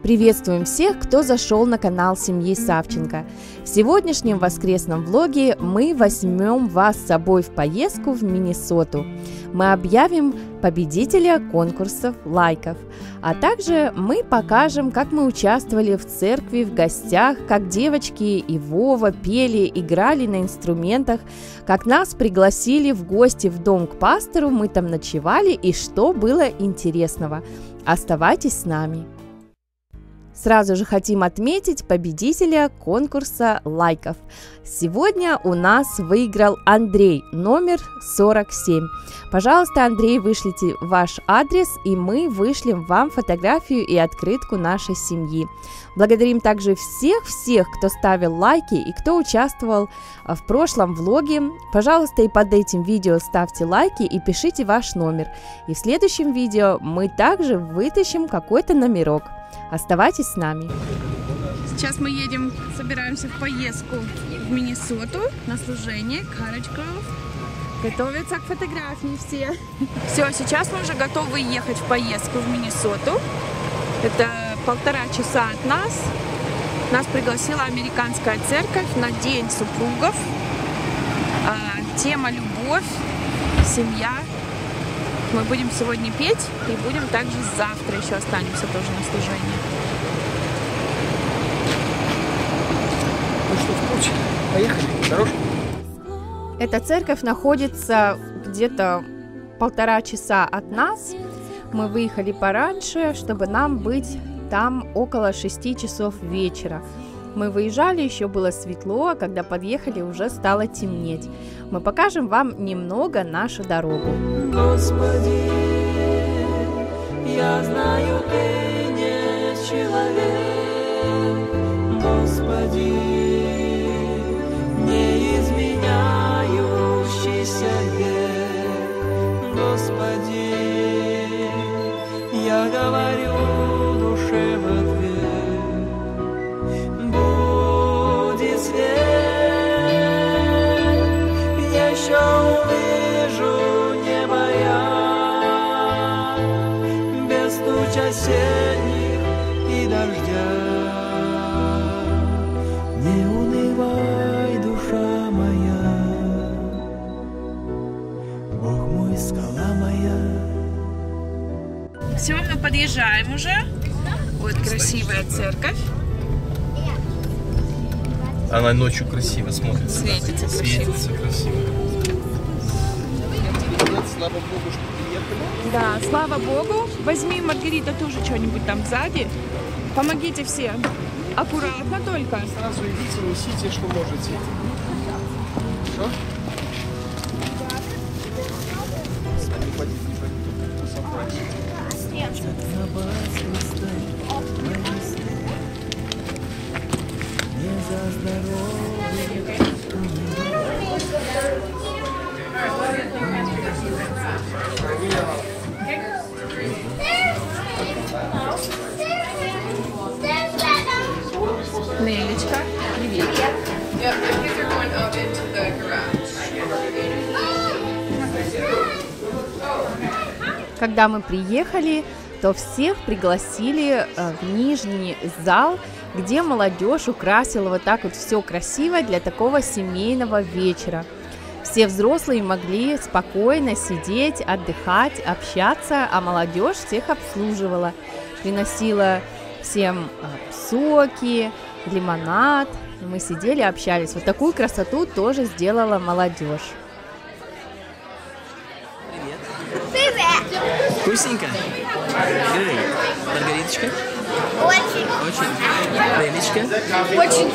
Приветствуем всех, кто зашел на канал семьи Савченко. В сегодняшнем воскресном влоге мы возьмем вас с собой в поездку в Миннесоту. Мы объявим победителя конкурсов лайков, а также мы покажем, как мы участвовали в церкви, в гостях, как девочки и Вова пели, играли на инструментах, как нас пригласили в гости в дом к пастору, мы там ночевали и что было интересного. Оставайтесь с нами. Сразу же хотим отметить победителя конкурса лайков. Сегодня у нас выиграл Андрей, номер 47. Пожалуйста, Андрей, вышлите ваш адрес, и мы вышлем вам фотографию и открытку нашей семьи. Благодарим также всех, кто ставил лайки и кто участвовал в прошлом влоге. Пожалуйста, и под этим видео ставьте лайки и пишите ваш номер. И в следующем видео мы также вытащим какой-то номерок. Оставайтесь с нами. Сейчас мы едем, собираемся в поездку в Миннесоту на служение Courage Grove. Готовятся к фотографии все. Все, сейчас мы уже готовы ехать в поездку в Миннесоту. Это 1,5 часа от нас. Нас пригласила американская церковь на День супругов. Тема любовь, семья. Мы будем сегодня петь и будем также завтра еще останемся тоже на служении. Ну что, в путь? Поехали, дорожку. Эта церковь находится где-то 1,5 часа от нас. Мы выехали пораньше, чтобы нам быть там около 6 часов вечера. Мы выезжали, еще было светло, а когда подъехали, уже стало темнеть. Мы покажем вам немного нашу дорогу. Господи, я знаю, ты не человек. Господи, не изменяющийся век. Господи, я говорю душе в ответ. Будет свет, я еще увижу небо я, без туч осенних и дождя. Не унывай, душа моя, Бог мой, скала моя. Все, мы подъезжаем уже. Вот красивая церковь. Она ночью красиво смотрится. Светится красиво. Слава Богу, что приехали. Да, слава Богу. Возьми, Маргарита, тоже что-нибудь там сзади. Помогите все. Аккуратно только. Сразу идите, несите, что можете. Хорошо? Нелечка, привет. Когда мы приехали, то всех пригласили в нижний зал, где молодежь украсила вот так вот все красиво для такого семейного вечера. Все взрослые могли спокойно сидеть, отдыхать, общаться, а молодежь всех обслуживала, приносила всем соки, лимонад. Мы сидели, общались. Вот такую красоту тоже сделала молодежь. Привет! Вкусненько? Good. Маргариточка? Очень. Очень. Нелечка? Очень.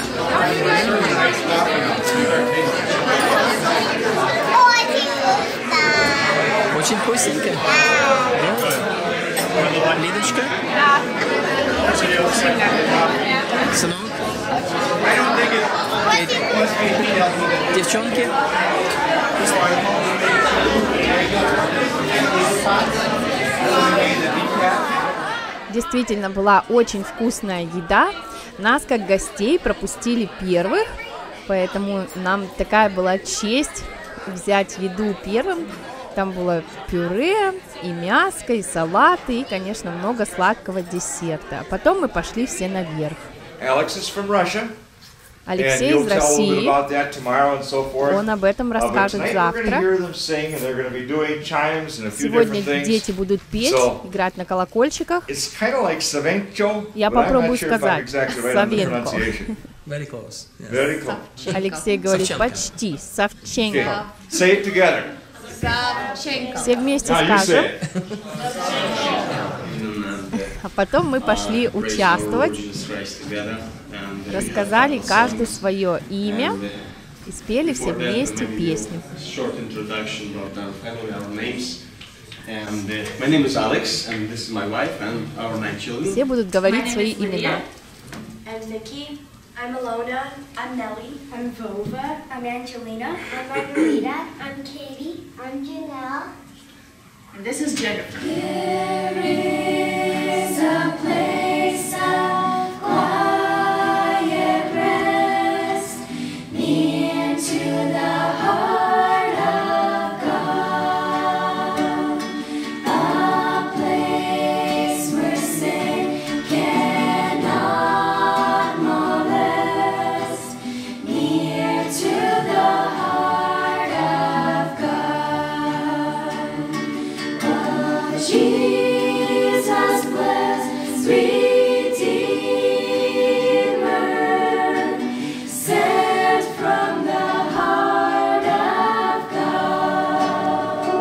Очень вкусненько? Да. Лидочка? Да. Сынок? Девчонки? Действительно была очень вкусная еда. Нас, как гостей, пропустили первых, поэтому нам такая была честь взять еду первым. Там было пюре, и мяско, и салаты, и, конечно, много сладкого десерта. Потом мы пошли все наверх. Алексей из России, он об этом расскажет завтра. Сегодня дети будут петь, играть на колокольчиках. Я попробую сказать Савенко. Алексей говорит почти, Савченко. Все вместе скажем. А потом мы пошли участвовать, рассказали каждый свое имя и спели все вместе песню. Все будут говорить свои имена. I'm Alona. I'm Nellie. I'm Vova. I'm Angelina. I'm Margarita. I'm Katie. I'm Janelle. And this is Jennifer. There is a place of quiet rest near to the heart of God. A place where sin cannot molest, near to the heart of God. Oh, Jesus bless, sweet Redeemer, sent from the heart of God.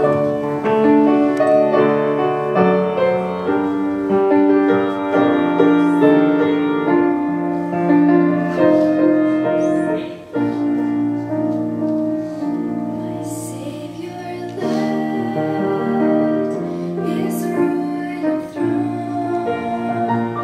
My Savior left His royal throne.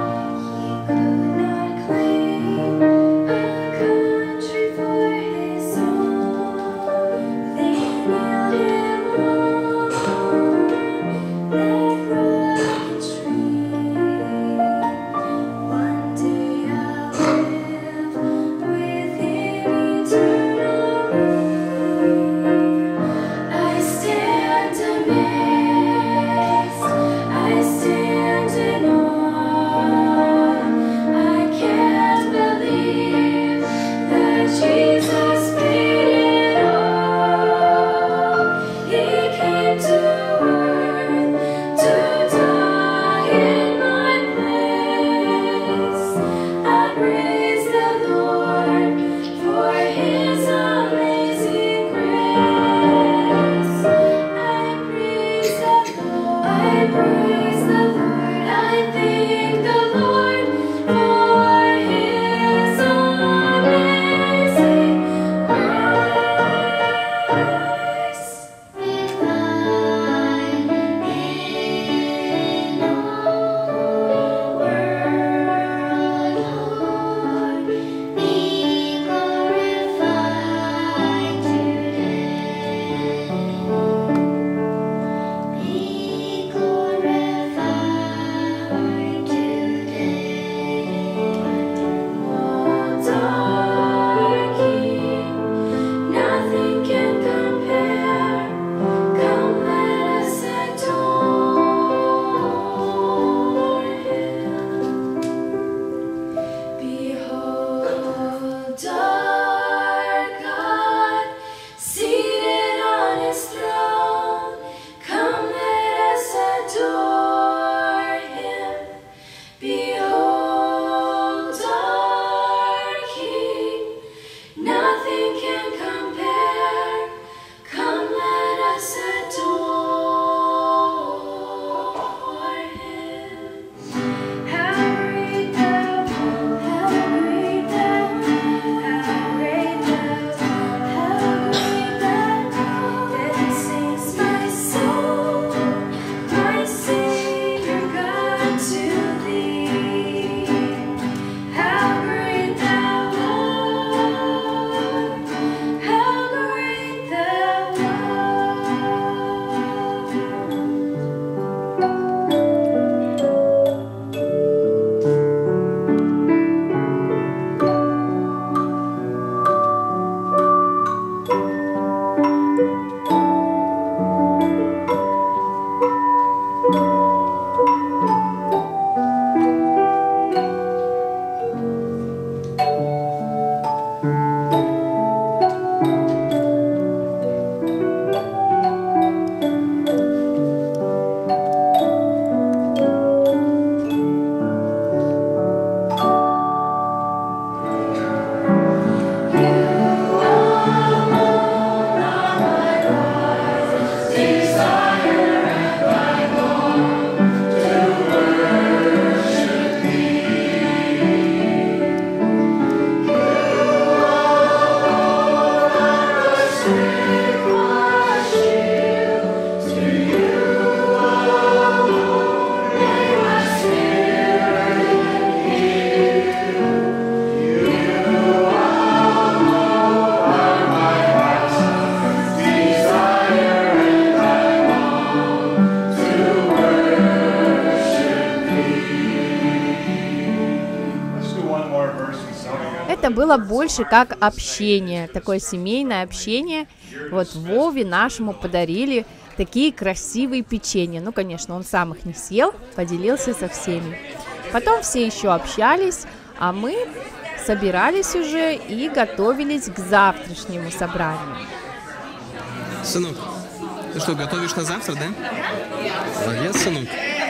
это было больше как общение, такое семейное общение. Вот Вове нашему подарили такие красивые печенья. Ну, конечно, он сам их не съел, поделился со всеми. Потом все еще общались, а мы собирались уже и готовились к завтрашнему собранию. Сынок, ты что, готовишь на завтра, да? Молодец, сынок.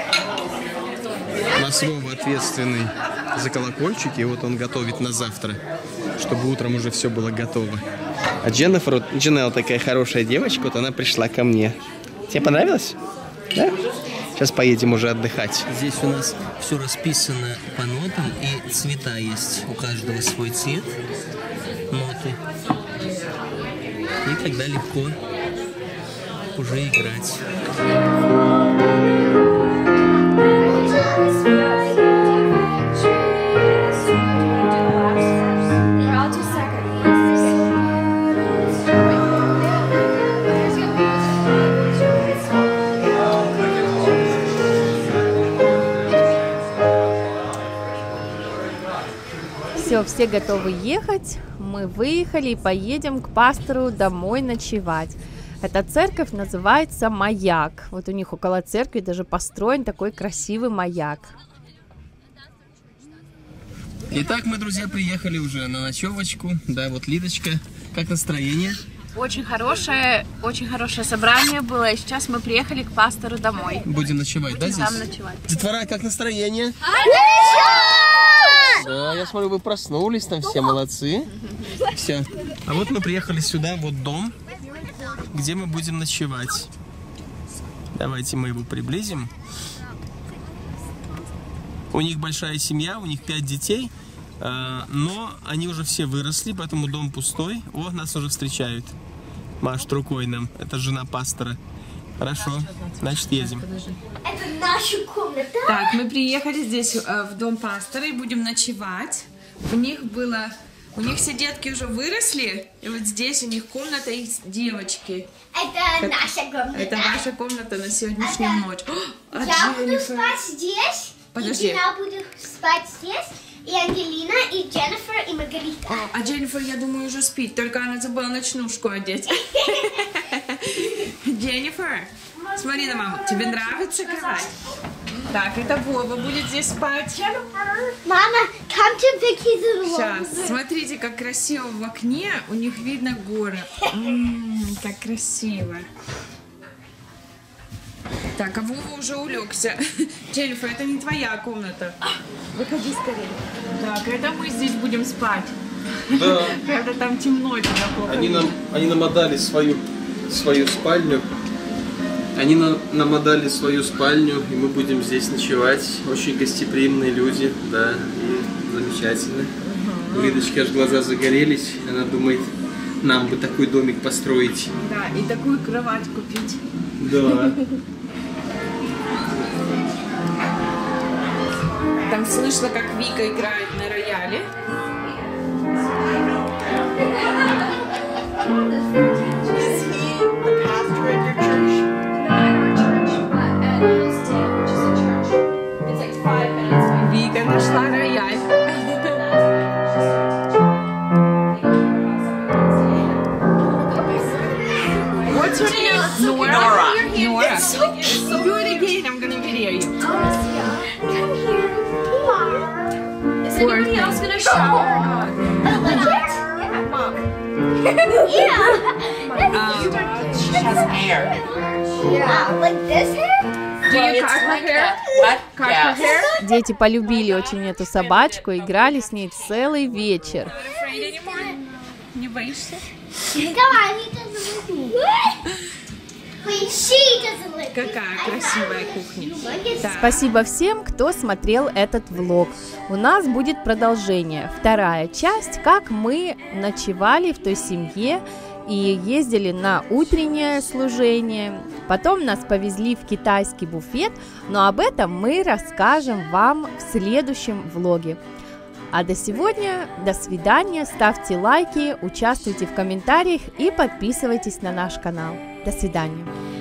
У нас Вова ответственный за колокольчики, и вот он готовит на завтра, чтобы утром уже все было готово. А Дженнифер, вот Дженнел такая хорошая девочка, вот она пришла ко мне. Тебе понравилось? Да? Сейчас поедем уже отдыхать. Здесь у нас все расписано по нотам, и цвета есть. У каждого свой цвет, ноты. И тогда легко уже играть. Все готовы ехать, мы выехали и поедем к пастору домой ночевать. Эта церковь называется Маяк. Вот у них около церкви даже построен такой красивый маяк. Итак, мы, друзья, приехали уже на ночевочку. Да, вот Лидочка, как настроение? Очень хорошее собрание было, и сейчас мы приехали к пастору домой. Будем ночевать, да, здесь? Там ночевать. Детвора, как настроение? Да, я смотрю, вы проснулись, там все молодцы. Все. А вот мы приехали сюда, вот дом, где мы будем ночевать. Давайте мы его приблизим. У них большая семья, у них 5 детей, но они уже все выросли, поэтому дом пустой. О, нас уже встречают. Машет рукой нам. Это жена пастора. Хорошо, значит, едем. Это наша комната. Так, мы приехали здесь в дом пастора и будем ночевать. У них все детки уже выросли, и вот здесь у них комната их девочки. Это наша комната. Это ваша комната на сегодняшнюю ночь. О, а Я буду Дженнифер? спать здесь, Подожди. и Дина будет спать здесь, и Ангелина, и Дженнифер, и Маргарита. А Дженнифер, я думаю, уже спит, только она забыла ночнушку одеть. Дженнифер, смотри на маму, тебе нравится кровать? Так, это Вова будет здесь спать. Мама, come to Vicky's room. Сейчас, смотрите, как красиво в окне, у них видно город. Как красиво. Так, а Вова уже улегся. Дженнифер, это не твоя комната. Выходи скорее. Так, это мы здесь будем спать. Да. Правда, там темно, тебя плохо. Они нам отдали свою спальню. Они нам отдали свою спальню, и мы будем здесь ночевать. Очень гостеприимные люди, да, и замечательно. У Лидочки аж глаза загорелись. Она думает, нам бы такой домик построить. Да, и такую кровать купить. Да. Там слышно, как Вика играет на рояле. Вика нашла рояль. What's your name? Nora. Nora. Do it again. I'm gonna video you. Come here. Is anybody else gonna shower or not? She has hair. Yeah, like this hair? Do you cut her hair? Cut her hair? Дети полюбили очень эту собачку, играли с ней целый вечер. Not afraid anymore? Не боишься? Давай, he doesn't like me. Wait, she doesn't like me. Какая красивая кухня. Спасибо всем, кто смотрел этот влог. У нас будет продолжение, вторая часть, как мы ночевали в той семье и ездили на утреннее служение. Потом нас повезли в китайский буфет, но об этом мы расскажем вам в следующем влоге. А до сегодня, до свидания, ставьте лайки, участвуйте в комментариях и подписывайтесь на наш канал. До свидания.